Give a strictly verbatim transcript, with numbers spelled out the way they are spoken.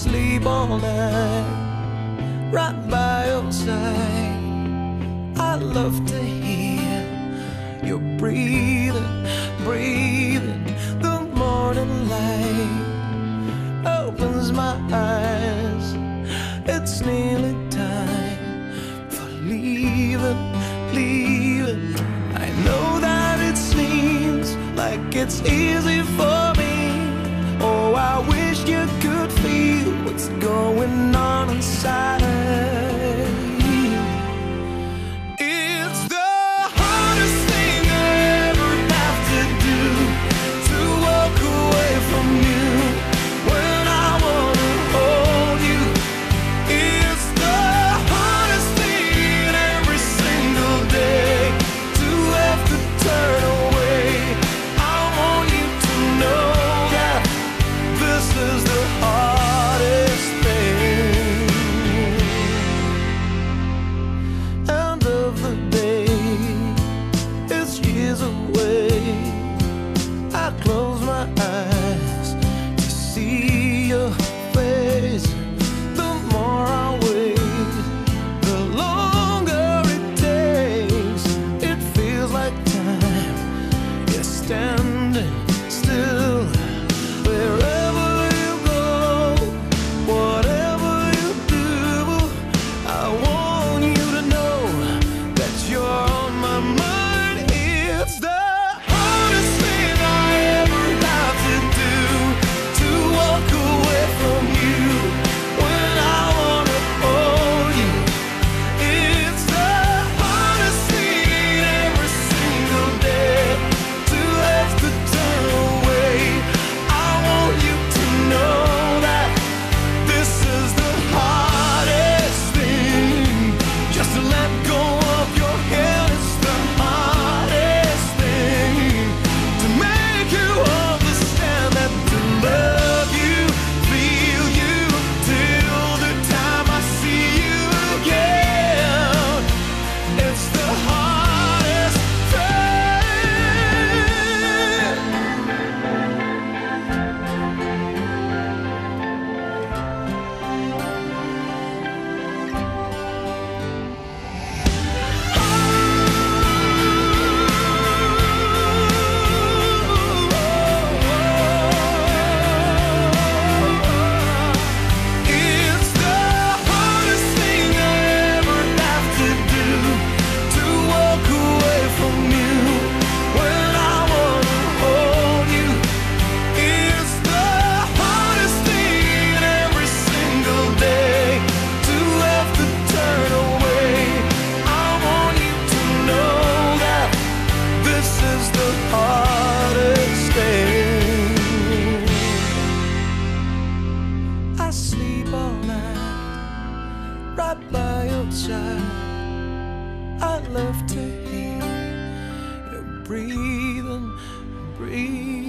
sleep all night right by your side. I love to hear your breathing, breathing. The morning light opens my eyes. It's nearly time for leaving, leaving. I know that it seems like it's easy for me. Oh, I wish you could feel what's going on inside. It's the hardest thing I ever have to do, to walk away from you when I wanna hold you. It's the hardest thing every single day, to have to turn away. I want you to know that this is the hardest thing. End of the day, it's years away. I close my eyes to see your face. The more I wait, the longer it takes. It feels like time is standing still. Wherever you go, whatever you do, I want you to know that you're on my mind. It's the hardest thing I ever have to do, to walk away from you when I wanna hold you. It's the hardest thing every single day, to have to turn away. I want you to know that this is the hardest thing. Just to let go of your hand is the hardest thing. To make you understand that to love you, feel you, till the time I see you again. It's the hardest thing. It's the hardest thing I ever have to do, to walk away from you when I wanna hold you. It's the hardest thing every single day, to have to turn away. I want you to know that this is the hardest thing. I sleep all night right by your side. I love to hear you breathing, breathing.